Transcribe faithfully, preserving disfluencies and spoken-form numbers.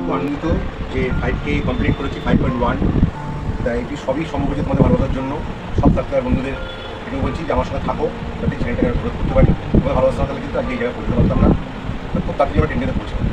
খুব আনন্দিত যে ফাইভ কে কমপ্লিট করেছি, ফাইভ পয়েন্ট ওয়ান। তাই এটি সবই সম্ভব হচ্ছে তোমাদের ভালোবাসার জন্য। সব সাবস্ক্রাইবার বন্ধুদের এটুকু বলছি যে আমার সাথে থাকো, যাতে চ্যানেলটাকে গ্রোথ করতে পারি। তোমাদের ভালোবাসা না থাকলে কিন্তু আজকে এই জায়গায় পৌঁছতে পারতাম না। খুব তাড়াতাড়ি আমরা টেন্ডারে পৌঁছাবো।